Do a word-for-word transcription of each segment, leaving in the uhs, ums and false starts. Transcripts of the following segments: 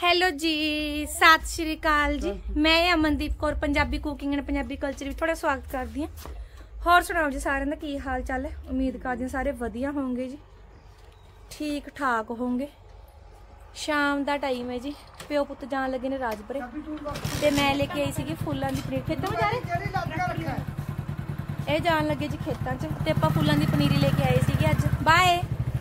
Hello जी, सत श्री अकाल जी। मैं Amandeep Kaur Punjabi cooking and Punjabi culture भी थोड़ा स्वागत करती हूँ। होर सुनाओ जी, सारे का की हाल चाल है? उम्मीद करती हूँ सारे वधिया होंगे जी, ठीक ठाक होंगे। शाम का टाइम है जी, प्यो पुत जान लगे ने राजपुरे ते मैं लेके आई सी फुलों की पनीर। खेतों में जा रहे ये जान लगे जी खेतों च ते आपां फुलों की पनीरी लेके आए सी अज। बाय।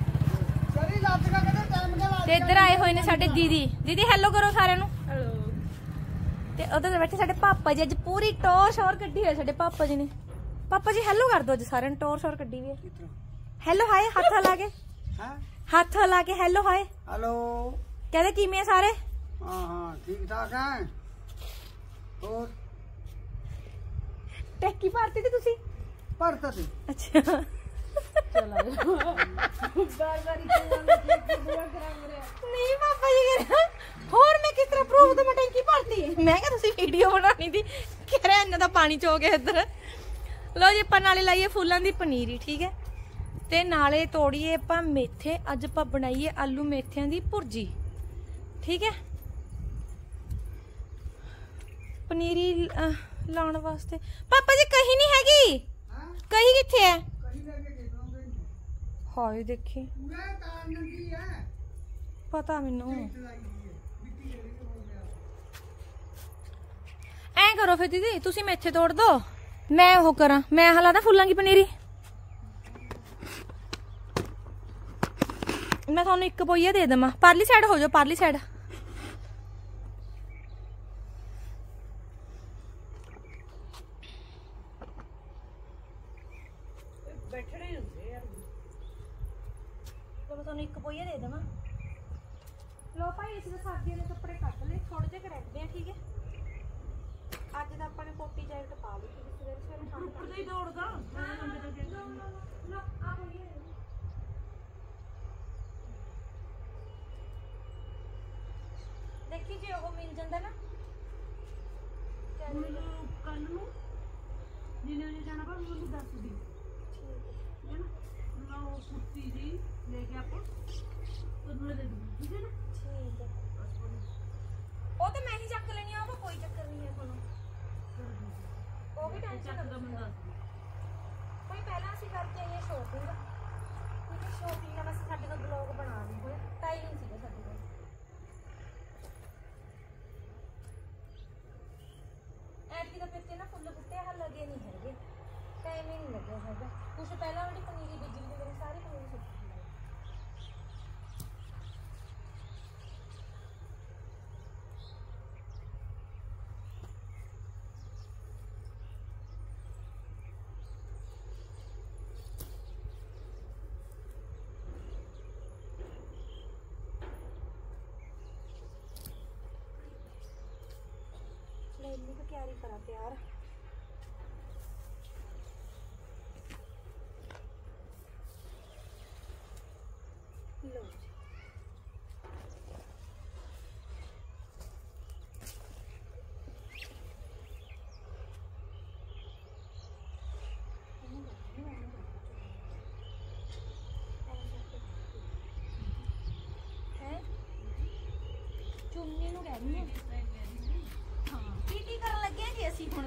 ते इधर आए हुए ने साडे दीदी। दीदी हेलो करो सारे नू। ते उधर बैठे साडे पापा जी, अज पूरी टोर शोर कड्डी है साडे पापा जी ने। पापा जी हेलो कर दो अज सारे ने, टोर शोर कड्डी है। हेलो हाय, हाथ हिला के, हाथ हिला के हेलो हाय। हेलो कहते किवें हैं सारे? हाँ हाँ ठीक ठाक हैं। और टैकी भरती थी तुसी? भरता सी। अच्छा नहीं पापा जी कह रहे होर मैं किस तरह प्रूफ दूं मैं टैंकी भरती? मैं क्या तुसी वीडियो बनानी थी, कह रहे इन्ना दा पानी चो गया इधर। लो जी अपन नाले लाइए फुलां दी पनीरी, ठीक है, ते नाले तोड़िए अपन मेथे। अज अपन बनाइए आलू मेथियां दी भुर्जी, ठीक है। पनीरी लाने वास्ते पापा जी कहीं नहीं हैगी, कहीं किथे है? हाय देखी पता मैनू। ऐ करो फिर दीदी, तुसी मेथे तोड़ दो, मैं वो करा, मैं हला ना फुल्लां की पनीरी। मैं थानू एक पोइया दे देवां। पारली साइड हो जाओ, पारली साइड। एक पोइया दे देवां। लो भाई इस सर्दियों के कपड़े कट ले, थोड़े जे रखते हैं, ठीक है। अज तो अपने कोटी जैकेट पा ली, सवेरे सवेरे ठंड ही दौड़दा। देखी जे वो मिल जाता ना कल नूं जिन्हें उन्हें जाना पर मुझे दस दी, ठीक है ना। वो कुर्ती जी लेके आपको उन्होंने दे दी, ठीक है ना। ठीक है, वो तो मैं ही चक लेनी है, वो कोई चक्कर नहीं है थानू, वो भी टेंशन ना लो। कोई पहला ਅਸੀਂ करके आइए शॉपिंग, क्योंकि शॉपिंग का बस ਸਾਡੇ ਕੋਲ ब्लॉग बना दी कोई टाइम नहीं ਸੀਗਾ ਸਾਡੇ ਕੋਲ। ਐਤਕੀ ਤਾਂ ਪੇਤੇ ਨਾ ਫੁੱਲ ਬੁੱਟੇ ਹਲ ਲਗੇ ਨਹੀਂ ਹੈਗੇ, ਟਾਈਮ ਹੀ ਨਹੀਂ ਲੱਗਿਆ ਹੈਗਾ। ਕੁਛ ਪਹਿਲਾਂ ਵਾਲੀ ਪਨੀਰੀ ਬੀਜੀ ਵੀ ਮੇਰੀ ਸਾਰੀ ਪਨੀਰੀ ਸੁੱਕ ਗਈ। इन्नी तो क्यारी करा तैयार। लो जी है चुन्नी नूं कह रही है। टीटी करन लगे जी असीं हुण।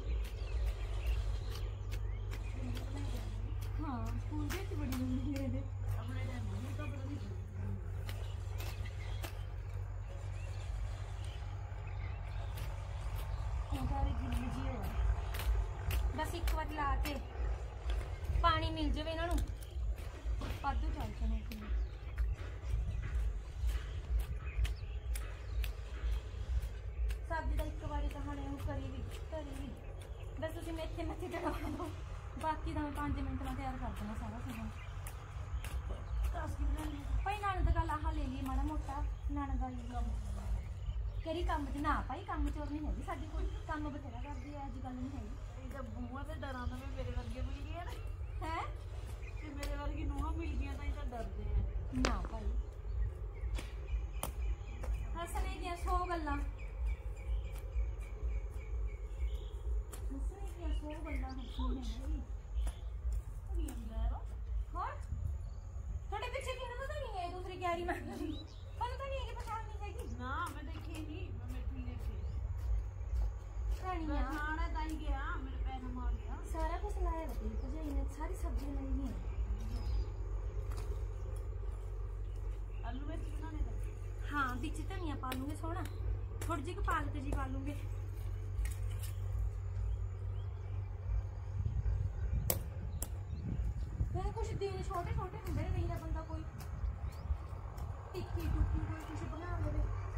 हाँ स्कूल दे विच बड़ी लंबी है अपने टाइम में तो बड़ी सारी गिल्ली जी है। बस एक बार ला के पानी मिल जाए इन्हां नूं, वाधू चल जाने। सब्जी का एक बारी कहानी करी भी करी भी बस तुम मेथे मेथे चढ़ा दो, बाकी तो मैं पाँच मिनट में तैयार कर देना सारा सीजन। भाई ननद गल आह ले ली माड़ा मोटा, ननद करी कम च ना भाई, कम चोर नहीं हैगी साडी कोई, कम बथेरा करदी है, अज गल नहीं हैगी। बूहा तो डरां तो मेरे वर्गे मिल गए है, मेरे वर्गी नूहां मिल गई तो डरदे हैं ना भाई। हसने दियां सौ गल्लां थोड़े पीछे दूसरी क्यारी में तो नहीं है कि पछाड़ नहीं है। ना मैं ਲਾਈਆਂ ਖਾਣਾ ਤਾਂ ਹੀ ਗਿਆ ਮੇਰੇ ਪੈਰ ਨੂੰ ਮਾਰ ਗਿਆ ਸਾਰਾ ਕੁਝ ਲਾਇਆ ਵਾ ਤੇਰੀ ਭਜਾਈ ਨੇ ਸਾਰੀ ਸਬਜ਼ੀ ਲਾਈ ਹੈ ਆਲੂ ਵਿੱਚ ਬਣਾਣੇ ਦਾ ਹਾਂ ਵਿੱਚ ਧਨੀਆ ਪਾ ਲੂੰਗੇ ਸੋਹਣਾ ਥੋੜੀ ਜਿਹੀ ਪਾਲਕ ਜੀ ਪਾ ਲੂੰਗੇ ਮੈਂ ਕੁਝ ਦਿਨ ਛੋਟੇ ਛੋਟੇ ਹੁੰਦੇ ਨੇ ਨਹੀਂ ਤਾਂ ਬੰਦਾ ਕੋਈ ਟਿੱਕੀ ਟੁੱਕੀ ਕੋਈ ਕੁਝ ਬਣਾ ਲਵੇ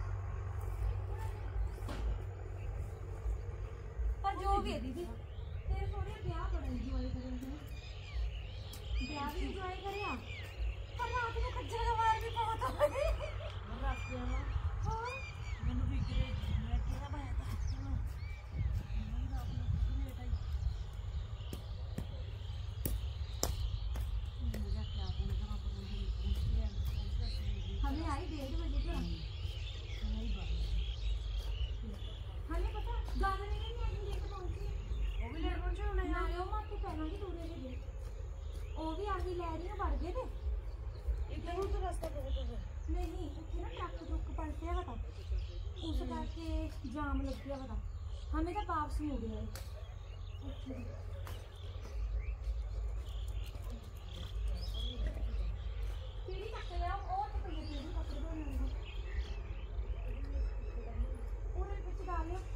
ਪਰ ਜੋ ਵੀ ਹੈ ਦੀਦੀ ਤੇਰੇ ਥੋੜੇ ਵਿਆਹ ਬੜਾ ਇੰਜੋਏ ਕਰਾਂਗੇ ਵਿਆਹ ਵੀ ਇੰਜੋਏ ਕਰਿਆ ਪਰ ਰਾਤ ਨੂੰ ਖੱਜਲ ਖਵਾਰ ਵੀ ਬਹੁਤ ਹੋਈ ਰਾਤ ਦੇ ਨਾ ਹਾਂ ਮੈਨੂੰ ਵੀ ਗਰੇ ਮੈਂ ਕਿਹੜਾ ਬਾਇਆ ਤਾਂ ਨਹੀਂ ਰਾਤ ਨੂੰ ਲੇਟ ਆਈ मुझे क्या बोलना जहाँ पर मुझे पहुँचे हमें आई डेढ़ बजे पे नहीं बात हमें पता गाना नहीं नहीं आई लेट पहुंची वो भी लेट पहुँचे होने ना वो मां के पहले ही दूर है वो भी आही ले रही है बढ़ गए थे एक दूर तो रास्ता बहुत है नहीं ਉੱਥੇ ਨਾ ਟਰੱਕ ਟਰੁੱਕ ਪਲਟਿਆ ਵਾ ਤਾਂ ਉਸ ਕਰਕੇ ਜਾਮ ਲੱਗਿਆ ਵਾ ਤਾਂ ਹਮੇ ਤਾਂ ਵਾਪਸ ਮੁੜ ਗਏ ਉੱਥੇ ਕਿਹੜੀ ਕੱਟ ਲਿਆ ਉਹ ਤੇ ਪਈ ਹੈ ਕੱਟ ਦੋ ਨਾ ਉਹਦੇ ਵਿੱਚ ਡਾਲ ਲਿਓ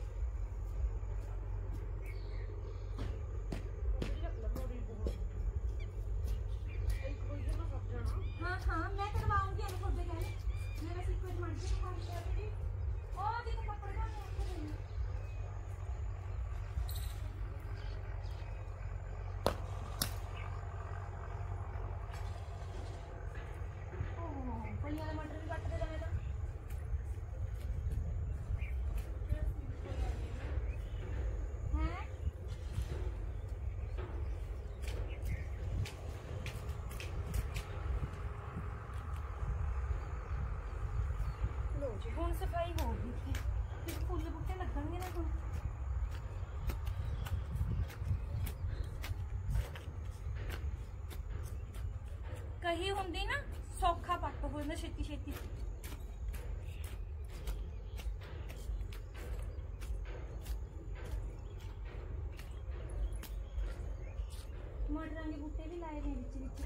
हाँ हाँ मैं करवाऊंगी अभी खुद कहने मेरा सीक्वेंस मर्जी में काम किया भी और देखो कपड़े का नहीं ओह फली वाला मटर भी काट दे जाने का हैं ਹੁਣ ਸਫਾਈ ਹੋ ਗਈ ਫਿਰ ਫੁੱਲ ਬੂਟੇ ਲੱਗਣਗੇ ਨਾ ਹੁਣ ਕਹੀ ਹੁੰਦੀ ਨਾ ਸੌਖਾ ਪੱਟ ਹੋ ਜਾਂਦਾ ਛੇਤੀ ਛੇਤੀ ਮਟਰਾਂ ਦੇ ਬੂਟੇ ਵੀ ਲਾਏ ਨੇ ਵਿੱਚ ਵਿੱਚ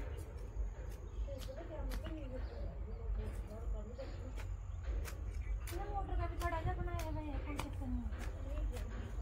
ना मोटर का भी थोड़ा सा बनाया हुआ है कोई चक्कर नहीं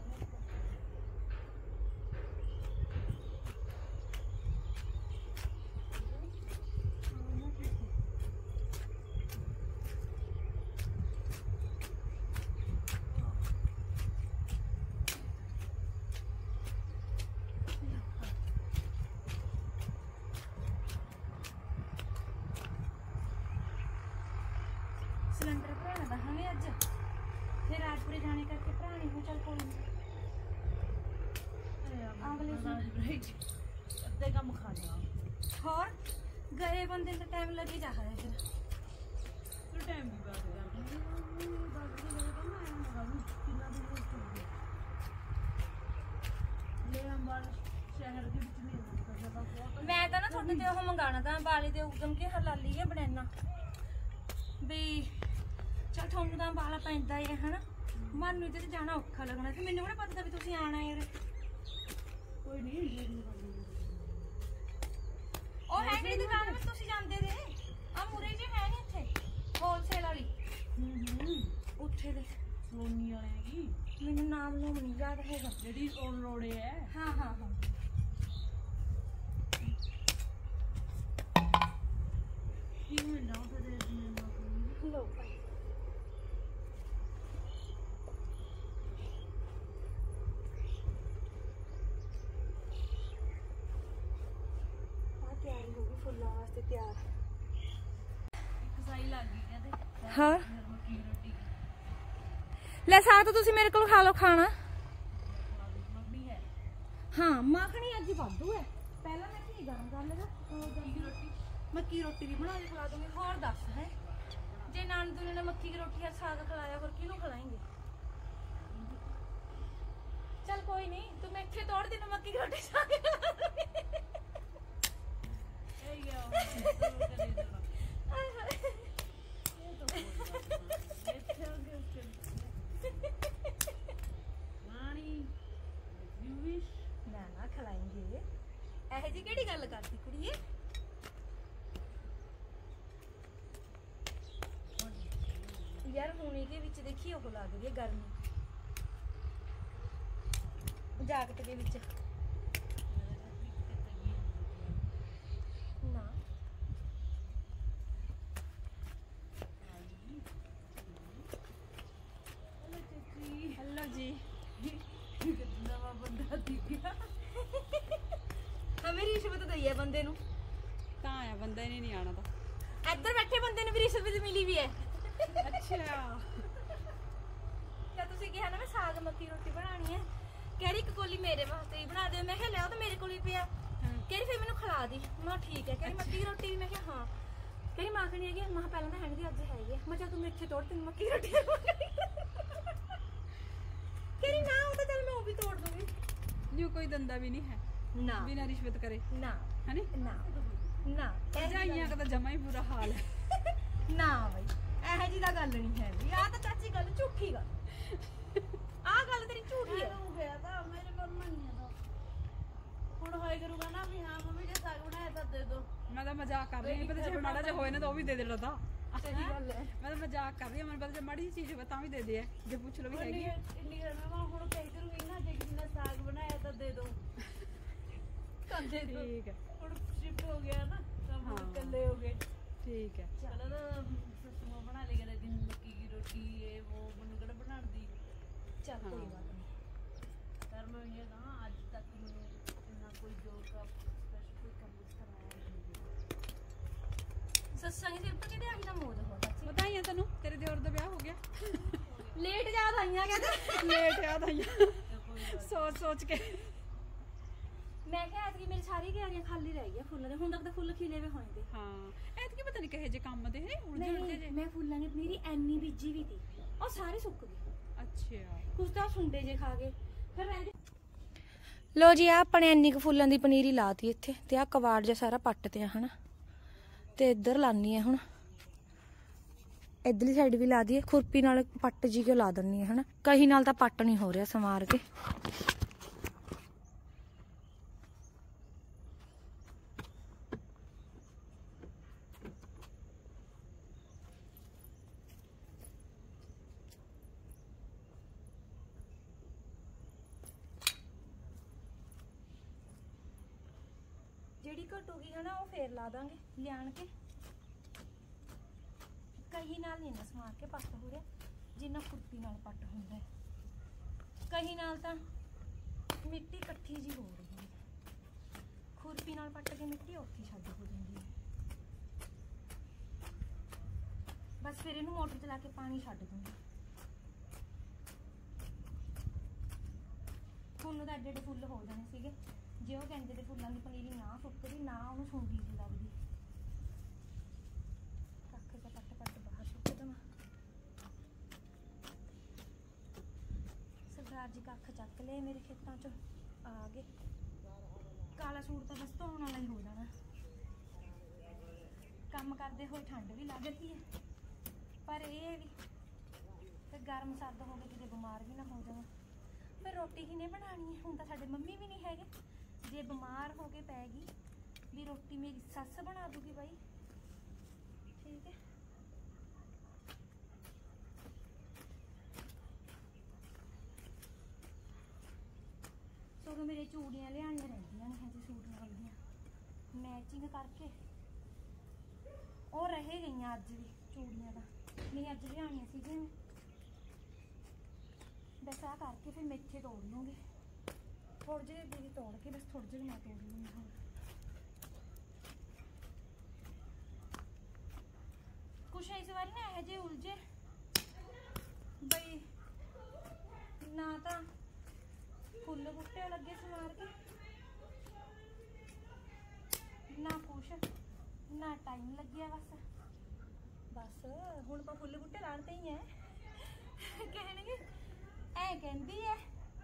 सिलेंडर भराना था हमें अज फिर राजपुरे जाने करके भराने को चल कोई अगले अद्धे काम खा लिया और गए बंदे का टाइम लग ही जा रहा है फिर फिर टाइम भी बात है बात भी लगा ना मैं कितना दिन वेस्ट हो गया ले हम बाल शहर के बीच में मैं तो ना थोड़े ते ਉਹ ਮੰਗਾਣਾ ਤਾਂ ਬਾਲੀ ਦੇ ਉਗਮ ਕੇ ਹਲਾਲੀ ਹੈ ਬਣਾਣਾ ਵੀ ਚਲ ਤੁਹਾਨੂੰ ਤਾਂ ਬਾਲਾ ਪੈਂਦਾ ਹੀ ਹੈ ਹਨਾ ਮਨ ਨੂੰ ਤੇ ਜਾਣਾ ਔਖਾ ਲੱਗਣਾ ਤੇ ਮੈਨੂੰ ਕਿਹੜਾ ਪਤਾ ਤਾਂ ਵੀ ਤੁਸੀਂ ਆਣਾ ਯਾਰ ਕੋਈ ਨਹੀਂ ਉਹ ਹੈ ਕਿਹੜੀ ਦੁਕਾਨ ਵਿੱਚ ਤੁਸੀਂ ਜਾਂਦੇ ਦੇ ਆ ਮੁਰੇ ਜੇ ਹੈ ਨਹੀਂ ਇੱਥੇ ਹੋਲਸੇਲ ਵਾਲੀ ਹੂੰ ਹੂੰ ਉੱਥੇ ਦੇ ਸਲੋਨੀ ਵਾਲੇ ਕੀ ਮੈਨੂੰ ਨਾਮ ਨੂੰ ਨਹੀਂ ਯਾਦ ਹੈਗਾ ਜਿਹੜੀ ਔਨ ਰੋੜੇ ਹੈ ਹਾਂ ਹਾਂ ਹਾਂ ਕੀ ਮਿਲਣਾ ਉਹ ਤੇ ਦੇ ਲੋ ਭਾਈ ਆ ਤਿਆਰੀ ਹੋ ਗਈ ਫੁੱਲਾਂ ਵਾਸਤੇ ਤਿਆਰ ਕਸਾਈ ਲੱਗ ਗਈ ਕਹਿੰਦੇ ਹਾਂ ਮੱਕੀ ਰੋਟੀ ਲੈ ਸਾਥ ਤੁਸੀਂ ਮੇਰੇ ਕੋਲ ਖਾ ਲਓ ਖਾਣਾ ਮੰਮੀ ਹੈ ਹਾਂ ਮੱਖਣੀ ਅੱਜ ਵਾਧੂ ਹੈ ਪਹਿਲਾਂ ਮੈਂ ਕੀ ਗਰਮ ਕਰ ਲਗਾ ਮੱਕੀ ਰੋਟੀ ਮੱਕੀ ਰੋਟੀ ਵੀ ਬਣਾ ਕੇ ਖਿਲਾ ਦੂੰਗੀ ਹੋਰ ਦੱਸ ਹੈ ਜੇ ਨਾਨਦੂ ਨੇ ਮੱਕੀ ਦੀ ਰੋਟੀ ਆ ਸਾਗ ਖਿਲਾਇਆ ਹੋਰ ਕਿਹਨੂੰ ਖਿਲਾਏਂਗੇ चल कोई नहीं तू मैं इतने तोड़ दी मक्की की रोटी खा के ਕਿਹੜੀ ਗੱਲ ਕਰਦੀ ਕੁੜੀਏ? ਯਾਰ ਹੁਣ ਇਹਦੇ ਵਿੱਚ ਦੇਖੀ ਉਹ ਲੱਗ ਰਹੀ ਹੈ ਗਰਮੀ ਜਾਕਟ ਦੇ ਵਿੱਚ ਨਾ हेलो जी ਨਵਾਂ ਬੰਦਾ ਦਿਖਿਆ हमें रिश्वत दई है बंदे नु ਤਾਂ ਆਇਆ ਬੰਦਾ ਇਹਨੇ ਨਹੀਂ ਆਣਾ ਤਾਂ ਇੱਧਰ ਬੈਠੇ ਬੰਦੇ ਨੂੰ ਵੀ ਰਿਸ਼ਵਤ ਮਿਲੀ ਵੀ ਹੈ ਅੱਛਾ ਜਾਂ ਤੁਸੀਂ ਕਿਹਾ ਨਾ ਮੈਂ ਸਾਗ ਮੱਕੀ ਰੋਟੀ ਬਣਾਣੀ ਹੈ ਕਹਿ ਰਹੀ ਇੱਕ ਕੋਲੀ ਮੇਰੇ ਵਾਸਤੇ ਹੀ ਬਣਾ ਦਿਓ ਮੈਂ ਕਿਹਾ ਲਿਆਓ ਤਾਂ ਮੇਰੇ ਕੋਲ ਹੀ ਪਿਆ ਕਹਿ ਰਹੀ ਫਿਰ ਮੈਨੂੰ ਖਿਲਾ ਦੀ ਮੈਂ ਠੀਕ ਹੈ ਕਹਿ ਰਹੀ ਮੱਕੀ ਰੋਟੀ ਵੀ ਮੈਂ ਕਿਹਾ ਹਾਂ ਕਹਿ ਰਹੀ ਮਾਖਣੀ ਹੈਗੀ ਮੈਂ ਪਹਿਲਾਂ ਤਾਂ ਹੈਣੀ ਦੀ ਅੱਜ ਹੈਗੀ ਆ ਮੈਂ ਕਿਹਾ ਤੂੰ ਮਿੱਠੇ ਤੋੜ ਤੈਨੂੰ ਮੱਕੀ ਰੋਟੀ ਕਹਿ ਰਹੀ ਨਾ ਉਹ ਤਾਂ ਚੱਲ ਮੈਂ ਉਹ ਵੀ ਤੋੜ ਦੂੰਗੀ ਨਿਊ ਕੋਈ ਦੰਦਾ ਵੀ ਨਹੀਂ ਹੈ ਨਾ ਬਿਨਾਂ ਰਿਸ਼ਵਤ ਕਰੇ ਨਾ ਹੈਨੀ ਨਾ ਨਾ ਭਰਜਾਈਆਂ ਦਾ ਤਾਂ ਜਮਾ ਹੀ ਬੁਰਾ ਹਾਲ ਹੈ ਨਾ ਬਈ ਇਹੋ ਜੀ ਦਾ ਗੱਲ ਨਹੀਂ ਹੈ ਵੀ ਆਹ ਤਾਂ ਚਾਚੀ ਗੱਲ ਝੂਠੀ ਗੱਲ ਆਹ ਗੱਲ ਤੇਰੀ ਝੂਠੀ ਹੈ ਹੋ ਗਿਆ ਤਾਂ ਮੇਰੇ ਕੋਲ ਨਹੀਂ ਹੈ ਹੁਣ ਹੋਏ ਕਰੂਗਾ ਨਾ ਵੀ ਹਾਂ ਮੰਮੀ ਜੇ ਸਾਗ ਬਣਾਇਆ ਤਾਂ ਦੇ ਦੋ ਮੈਂ ਤਾਂ ਮਜ਼ਾਕ ਕਰ ਰਹੀ ਹਾਂ ਪਤਾ ਜੇ ਮਾੜਾ ਜਿਹਾ ਹੋਏ ਨਾ ਤਾਂ ਉਹ ਵੀ ਦੇ ਦੇਣਾ ਤਾਂ ਸਹੀ ਗੱਲ ਹੈ ਮੈਂ ਤਾਂ ਮਜ਼ਾਕ ਕਰ ਰਹੀ ਹਾਂ ਮੈਨੂੰ ਪਤਾ ਜੇ ਮਾੜੀ ਜਿਹੀ ਚੀਜ਼ ਹੋਵੇ ਤਾਂ ਵੀ ਦੇ ਦੇ ਹੈ ਜੇ ਪੁੱਛ ਲਓ ਵੀ ਹੈਗੀ ਇੰਨੀ ਗਰਮੀ ਮੈਂ ਹੁਣ ਕਹਿ ਕਰੂੰਗੀ ਨਾ ਜੇ ਕਿਸੇ ਨੇ ਸਾਗ ਬਣਾਇਆ ਤਾਂ ਦੇ ਦੋ ਕੰਦੇ ਠੀਕ ਹੈ ਹੁਣ ਸ਼ਿਫਟ ਹੋ ਗਿਆ ਨਾ ਕੰਮ ਇਕੱਲੇ ਹੋ ਗਏ ਠੀਕ ਹੈ ਚਲੋ ਤਾਂ ਸਸਮਾ ਬਣਾ ਲੈ ਕਰੇ ਦਿਨ ਮੱਕੀ ਦੀ ਰੋਟੀ ਇਹ ਉਹ ਮੈਨੂੰ ਕਿਹੜਾ ਬਣਾਉਣ ਦੀ ਚੱਲ ਕੋਈ ਗੱਲ ਨਹੀਂ ਪਰ ਮੈਂ ਇਹ ਨਾ ਅੱਜ ਤੱਕ ਮੈਨੂੰ ਇੰਨਾ ਕੋਈ ਜੋਕ ਦਾ ਸਪੈਸ਼ਲ ਕੋਈ ਕੰਮ ਕਰਾਇਆ ਨਹੀਂ ਸੱਸਾਂ ਦੇ ਉੱਪਰ ਕਿਹਦੇ ਆਹੀ ਦਾ ਮੋਦ ਹੋਦਾ ਸੀ ਬਤਾਈਆਂ ਤੈਨੂੰ ਤੇਰੇ ਦਿਓਰ ਦਾ ਵਿਆਹ ਹੋ ਗਿਆ ਲੇਟ ਯਾਦ ਆਈਆਂ ਕਹਿੰਦੇ ਲੇਟ ਯਾਦ ਆਈਆਂ ਸੋਚ ਸੋਚ ਕੇ ਮੈਂ ਕਿਹਾ ਐਤਕੀ ਮੇਰੀ ਸਾਰੀ ਕਿਆਰੀਆਂ ਖਾਲੀ ਰਹਿ ਗਈਆਂ ਫੁੱਲਾਂ ਦੇ ਹੁਣ ਤੱਕ ਤਾਂ ਫੁੱਲ ਖਿਲੇ ਵੇ ਹੋਏ ਦੇ ਹਾਂ ਐਤਕੀ ਪਤਾ ਨਹੀਂ ਕਹੇ ਜੇ ਕੰਮ ਦੇ ਹੈ ਉਲਝੇ ਉਲਝੇ ਜੇ ਮੈਂ ਫੁੱਲਾਂ ਦੀ ਪਨੀਰੀ ਐਨੀ ਬੀਜੀ ਵੀ ਤੀ ਉਹ ਸਾਰੇ ਸੁੱਕ ਗਏ ਅੱਛਾ ਕੁਝ ਤਾਂ ਸੁੰਡੇ ਜੇ ਖਾ ਗਏ ਫਿਰ ਰਹਿ ਲੋ ਜੀ ਆ ਆਪਣੇ ਐਨੀ ਕੁ ਫੁੱਲਾਂ ਦੀ ਪਨੀਰੀ ਲਾਤੀ ਇੱਥੇ ਤੇ ਆ ਕਵਾੜ ਜਿਹਾ ਸਾਰਾ ਪੱਟ ਤੇ ਆ ਹਨਾ ਤੇ ਇੱਧਰ ਲਾਨੀ ਆ ਹੁਣ ਇਧਰਲੀ ਸਾਈਡ ਵੀ ਲਾ ਦਈਏ ਖੁਰਪੀ ਨਾਲ ਪੱਟ ਜੀ ਕੇ ਲਾ ਦਿੰਨੀ ਆ ਹਨਾ ਕਹੀ ਨਾਲ ਤਾਂ ਪੱਟ ਨਹੀਂ ਹੋ ਰਿਹਾ ਸਮਾਰ ਕੇ ਜਿਹੜੀ ਘਟੂਗੀ ਹਨਾ ਉਹ ਫੇਰ ਲਾ ਦਾਂਗੇ ਲਿਆਣ ਕੇ ਕਹੀ ਨਾਲ ਨਹੀਂ ਨਾ ਸਮਾਰ ਕੇ ਪੱਟ ਹੋ ਰਿਹਾ ਜਿੰਨਾ ਖੁਰਪੀ ਨਾਲ ਪੱਟ ਹੁੰਦਾ ਹੈ ਕਹੀ ਨਾਲ ਤਾਂ ਮਿੱਟੀ ਇਕੱਠੀ ਜੀ ਹੋ ਰਹੀ ਹੈ ਖੁਰਪੀ ਨਾਲ ਪੱਟ ਕੇ ਮਿੱਟੀ ਉੱਥੇ ਛੱਡ ਹੋ ਜਾਂਦੀ ਹੈ ਬਸ ਫਿਰ ਇਹਨੂੰ ਮੋਟਰ ਚਲਾ ਕੇ ਪਾਣੀ ਛੱਡ ਦੂੰਗੀ ਫੁੱਲ ਤਾਂ ਐਡੇ ਐਡੇ ਫੁੱਲ ਹੋ ਜਾਣੇ ਸੀਗੇ ਜੇ ਉਹ ਕਹਿੰਦੇ ਤੇ ਫੁੱਲਾਂ ਦੀ ਪਨੀਰੀ ਨਾ ਸੁੱਕਦੀ ਨਾ ਉਹਨੂੰ ਸੁੰਡੀ ਜੀ ਲੱਗਦੀ ਕੱਖ ਜਿਹਾ ਪੱਟ ਪੱਟ ਬਾਹਰ ਸੁੱਟ ਦੇਵਾਂ ਸਰਦਾਰ ਜੀ ਕੱਖ ਚੱਕ ਲਏ ਮੇਰੇ ਖੇਤਾਂ ਚੋਂ ਆ ਗਏ ਕਾਲਾ ਸੂਟ ਤਾਂ ਬਸ ਧੋਣ ਵਾਲਾ ਹੀ ਹੋ ਜਾਣਾ ਕੰਮ ਕਰਦੇ ਹੋਏ ਠੰਡ ਵੀ ਲੱਗਦੀ ਹੈ ਪਰ ਇਹ ਵੀ ਤੇ ਗਰਮ ਸਰਦ ਹੋ ਕੇ ਕਿਤੇ ਬਿਮਾਰ ਵੀ ਨਾ ਹੋ ਜਾਵਾਂ ਫਿਰ ਰੋਟੀ ਕਿਹਨੇ ਬਣਾਉਣੀ ਹੈ ਹੁਣ ਤਾਂ ਸਾਡੇ ਮੰਮੀ ਵੀ ਨਹੀਂ ਹੈਗੇ ਜੇ ਬਿਮਾਰ ਹੋ ਕੇ ਪੈ ਗਈ ਵੀ ਰੋਟੀ ਮੇਰੀ ਸੱਸ ਬਣਾ ਦੂਗੀ ਬਾਈ ਠੀਕ ਹੈ ਸੋ ਮੇਰੇ ਚੂੜੀਆਂ ਲਿਆਣੀਆਂ ਰਹਿੰਦੀਆਂ ਨੇ ਹਜੇ ਸੂਟ ਨਾਲ ਦੀਆਂ ਮੈਚਿੰਗ ਕਰਕੇ ਉਹ ਰਹੇ ਗਈਆਂ ਅੱਜ ਵੀ ਚੂੜੀਆਂ ਦਾ ਨਹੀਂ ਅੱਜ ਲਿਆਣੀਆਂ ਸੀਗੀਆਂ ਬਸ ਆ ਕਰਕੇ ਫਿਰ ਮੇਥੇ ਤੋੜ ਲੂੰਗੀ ਥੋੜੇ ਜਿਹੇ ਦੀਦੀ ਤੋੜ ਕੇ ਬਸ ਥੋੜੇ ਜਿਹੇ ਮੈਂ ਤੋੜ ਲੂੰਗੀ ਹੁਣ ਕੁਛ ਇਸ ਵਾਰੀ ਨਾ ਇਹ ਜੇ ਉਲਝੇ ਬਈ ਨਾ ਤਾਂ ਫੁੱਲ ਬੂਟੇ ਲੱਗੇ ਸਮਾਰ ਕੇ ਨਾ ਕੁਛ ਨਾ ਟਾਈਮ ਲੱਗਿਆ ਬਸ ਬਸ ਹੁਣ ਆਪਾਂ ਫੁੱਲ ਬੂਟੇ ਲਾਣਦੇ ਹੀ ਐ ਕਹਿਣਗੇ ਐ ਕਹਿੰਦੀ ਐ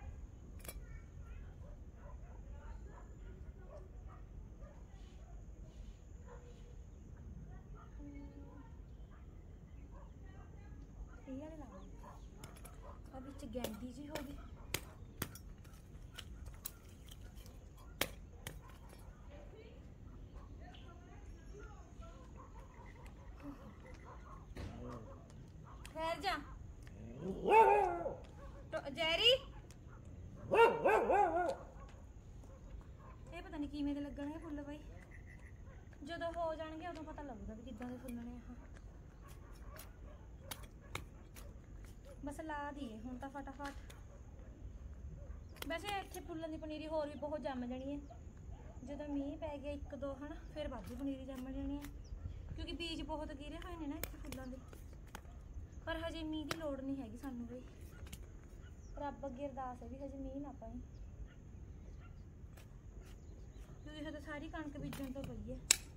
ਇਹ ਵਾਲੇ ਲਾਵਾਂਗੇ ਆ ਵਿੱਚ ਗੈਂਦੀ ਜੀ ਹੋ ਗਈ ठहर जा तो जैरी ਇਹ ਪਤਾ ਨਹੀਂ ਕਿਵੇਂ ਦੇ ਲੱਗਣਗੇ ਫੁੱਲ ਬਾਈ ਜਦੋਂ ਹੋ ਜਾਣਗੇ ਉਦੋਂ ਪਤਾ ਲੱਗੂਗਾ ਵੀ ਕਿੱਦਾਂ ਦੇ ਫੁੱਲਣੇ ਆ ਬਸ ਲਾ ਦਈਏ ਹੁਣ ਤਾਂ ਫਟਾਫਟ ਵੈਸੇ ਇੱਥੇ ਫੁੱਲਾਂ ਦੀ ਪਨੀਰੀ ਹੋਰ ਵੀ ਬਹੁਤ ਜੰਮ ਜਾਣੀ ਹੈ ਜਦੋਂ ਮੀਂਹ ਪੈ ਗਿਆ ਇੱਕ ਦੋ ਹਨਾ ਫਿਰ ਵਾਧੂ ਪਨੀਰੀ ਜੰਮ ਜਾਣੀ ਹੈ ਕਿਉਂਕਿ ਬੀਜ ਬਹੁਤ ਗਿਰੇ ਹੋਏ ਨੇ ਨਾ ਇੱਥੇ ਫੁੱਲਾਂ ਦੇ ਪਰ ਹਜੇ ਮੀਂਹ ਦੀ ਲੋੜ ਨਹੀਂ ਹੈਗੀ ਸਾਨੂੰ ਬਈ ਰੱਬ ਅੱਗੇ ਅਰਦਾਸ ਹੈ ਵੀ ਹਜੇ ਮੀਂਹ ਨਾ ਪਾਈ ਕਿਉਂਕਿ ਹਜੇ ਸਾਰੀ ਕਣਕ ਬੀਜਣ ਤੋਂ ਪਈ ਹੈ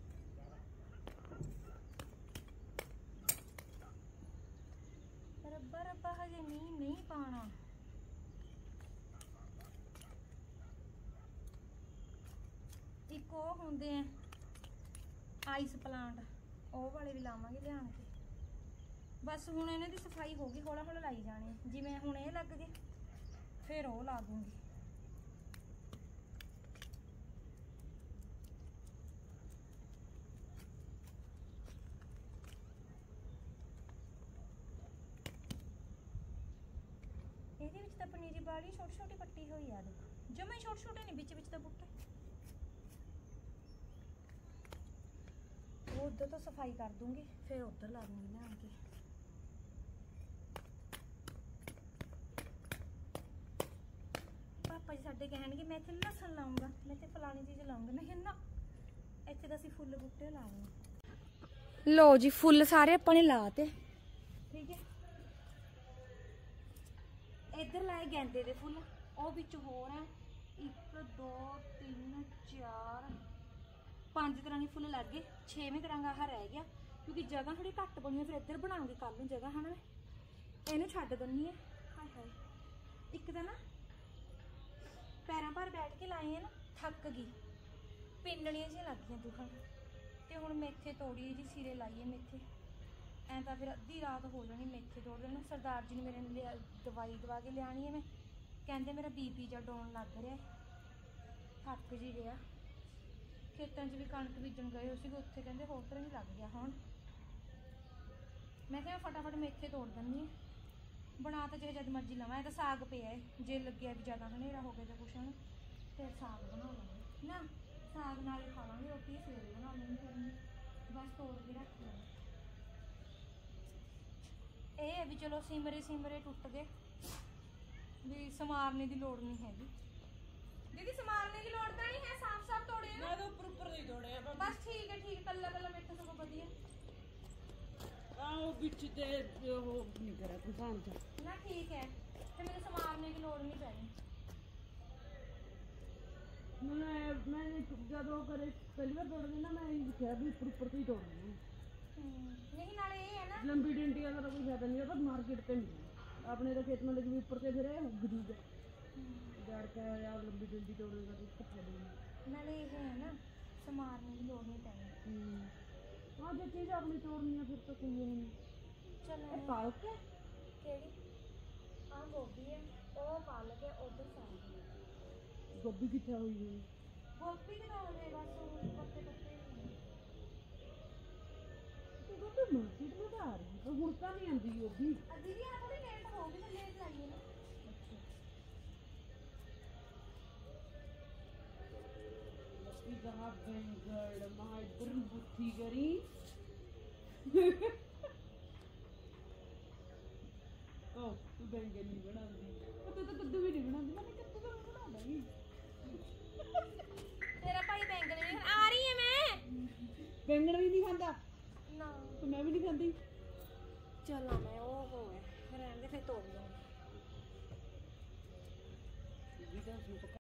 ਰੱਬਾ ਰੱਬਾ ਹਜੇ ਮੀਂਹ ਨਹੀਂ ਪਾਣਾ ਇੱਕ ਉਹ ਹੁੰਦੇ ਆ ਆਈਸ ਪਲਾਂਟ ਉਹ ਵਾਲੇ ਵੀ ਲਾਵਾਂਗੇ ਲਿਆਣ ਕੇ ਬਸ ਹੁਣ ਇਹਨਾਂ ਦੀ ਸਫਾਈ ਹੋ ਗਈ ਹੌਲਾ ਹੌਲਾ ਲਾਈ ਜਾਣੀ ਜਿਵੇਂ ਹੁਣ ਇਹ ਲੱਗ ਗਏ ਫਿਰ ਉਹ ਲਾ ਦੂੰਗੀ ਇਹਦੇ ਵਿੱਚ ਤਾਂ ਪਨੀਰੀ ਬਾੜੀ ਛੋਟੀ ਛੋਟੀ ਪੱਟੀ ਹੋਈ ਆ ਦੇਖੋ ਜਮੇ ਛੋਟੇ ਛੋਟੇ ਨਹੀਂ ਵਿੱਚ ਵਿੱਚ ਤਾਂ ਬੂਟੇ ਉਹ ਉਧਰ ਤੋਂ ਸਫਾਈ ਕਰ ਦੂੰਗੀ ਫਿਰ ਉਧਰ ਲਾ ਦੂੰਗੀ ਲਿਆ ਕੇ ਪਾਪਾ ਜੀ ਸਾਡੇ ਕਹਿਣਗੇ ਮੈਂ ਇੱਥੇ ਲਸਣ ਲਾਉਂਗਾ ਮੈਂ ਇੱਥੇ ਫਲਾਣੀ ਚੀਜ਼ ਲਾਉਂਗਾ ਨਹੀਂ ਨਾ ਇੱਥੇ ਤਾਂ ਅਸੀਂ ਫੁੱਲ ਬੂਟੇ ਲਾਵਾਂਗੇ ਲੋ ਜੀ ਫੁੱਲ ਸਾਰੇ ਆਪਾਂ ਨੇ ਲਾਤੇ ਠੀਕ ਹੈ ਇੱਧਰ ਲਾਏ ਗੈਂਦੇ ਦੇ ਫੁੱਲ ਉਹ ਵਿੱਚ ਹੋਰ ਹੈ ਇੱਕ ਦੋ ਤਿੰਨ ਚਾਰ ਪੰਜ ਤਰ੍ਹਾਂ ਦੇ ਫੁੱਲ ਲੱਗ ਗਏ ਛੇਵੇਂ ਤਰ੍ਹਾਂ ਦਾ ਆਹ ਰਹਿ ਗਿਆ ਕਿਉਂਕਿ ਜਗ੍ਹਾ ਥੋੜੀ ਘੱਟ ਬਣੀ ਹੈ ਫਿਰ ਇੱਧਰ ਬਣਾਉਂਗੇ ਕੱਲ ਨੂੰ ਜਗ੍ਹਾ ਹਨਾ ਇਹਨੂੰ ਛੱਡ ਦਿੰਨੀ ਹੈ ਹਾਏ ਹਾਏ ਇੱਕ ਤਾਂ ਨਾ ਪੈਰਾਂ ਪਰ ਬੈਠ ਕੇ ਲਾਏ ਆ ਨਾ ਥੱਕ ਗਈ ਪਿੰਡਣੀਆਂ ਜਿਹੀਆਂ ਲੱਗੀਆਂ ਦੁਖਣ ਤੇ ਹੁਣ ਮੇਥੇ ਤੋੜੀ ਜੀ ਸਿਰੇ ਲਾਈਏ ਮੇਥੇ ਐਂ ਤਾਂ ਫਿਰ ਅੱਧੀ ਰਾਤ ਹੋ ਜਾਣੀ ਮੇਥੇ ਤੋੜ ਦੇਣਾ ਸਰਦਾਰ ਜੀ ਨੇ ਮੇਰੇ ਨੇ ਦਵਾਈ ਦਵਾ ਕੇ ਲਿਆਣੀ ਹੈ ਮੈਂ ਕਹਿੰਦੇ ਮੇਰਾ ਬੀਪੀ ਜਾਂ ਡਾਊਨ ਲੱਗ ਰਿਹਾ ਥੱਕ ਜੀ ਗਿਆ ਖੇਤਾਂ 'ਚ ਵੀ ਕਣਕ ਬੀਜਣ ਗਏ ਹੋ ਸੀਗੇ ਉੱਥੇ ਕਹਿੰਦੇ ਹੋਰ ਤਰ੍ਹਾਂ ਹੀ ਲੱਗ ਗਿਆ ਹੁਣ ਮੈਂ ਕਿਹਾ ਫਟਾਫਟ ਮੇਥੇ ਤੋੜ ਦਿੰਦੀ ਹਾਂ ਬਣਾ ਤਾਂ ਜੇ ਜਦ ਮਰਜ਼ੀ ਲਵਾਂ ਇਹ ਤਾਂ ਸਾਗ ਪਿਆ ਹੈ ਜੇ ਲੱਗਿਆ ਵੀ ਜ਼ਿਆਦਾ ਹਨੇਰਾ ਹੋ ਗਿਆ ਜਾਂ ਕੁਛ ਹਨ ਫਿਰ ਸਾਗ ਬਣਾ ਲਾਂਗੇ ਨਾ ਸਾਗ ਨਾਲ ਹੀ ਖਾ ਲਾਂਗੇ ਰੋਟੀ ਸਵੇਰੇ ਬਣਾ ਲਾਂਗੇ ਫਿਰ ਬਸ ਤੋੜ ਕੇ ਰੱਖ ਲਾਂਗੇ ਇਹ ਹੈ ਵੀ ਚਲੋ ਸਿਮਰੇ ਸਿਮਰੇ ਟੁੱਟ ਗਏ ਵੀ ਸਮਾਰਨੇ ਦੀ ਲੋੜ ਨਹੀਂ ਹੈਗੀ दीदी समारने की लोड़ तो नहीं है साफ साफ तोड़े हैं मैं तो ऊपर ऊपर नहीं तोड़े हैं बस ठीक है ठीक कल्ला कल्ला मेरे तो बढ़िया हां वो बीच दे वो नहीं करा किसान था ना ठीक है तो मेरे समारने की लोड़ नहीं चाहिए मैं मैंने जब वो करे पहली बार तोड़ देना मैं क्या भी ऊपर ऊपर ही तोड़ दूंगी नहीं नाले ये है ना लंबी डंडी अगर कोई ज्यादा नहीं होता मार्केट पे नहीं अपने तो खेत में लगी ऊपर से फिर उग जूगा गाड़ का यार लंबी डंडी तोड़ेगा तो उसको फैलेगा नाले ये है ना समारने की लोड़ नहीं चाहिए हां जो चीज अपनी तोड़नी है फिर तो कोई नहीं चलो ये पालक है केड़ी हां गोभी है ओ पालक है उधर साग है गोभी कितना हुई है गोभी कितना हो गया बस पत्ते पत्ते तो गोभी मार्केट में आ रही है हुड़का नहीं आंदी गोभी दीदी आप थोड़ी लेट हो गई तो लेट लाइए ना बैंगड़ मार बुद्धि करी ओ तू बैंगन नहीं बना तू तो कद्दू भी नहीं बना मैंने कद्दू तो बना दी तेरा भाई बैंगन नहीं आ रही है मैं बैंगन भी नहीं खाता ना तो मैं भी नहीं खाती चलो मैं ओ हो है रहने दे फिर तोड़ लूंगी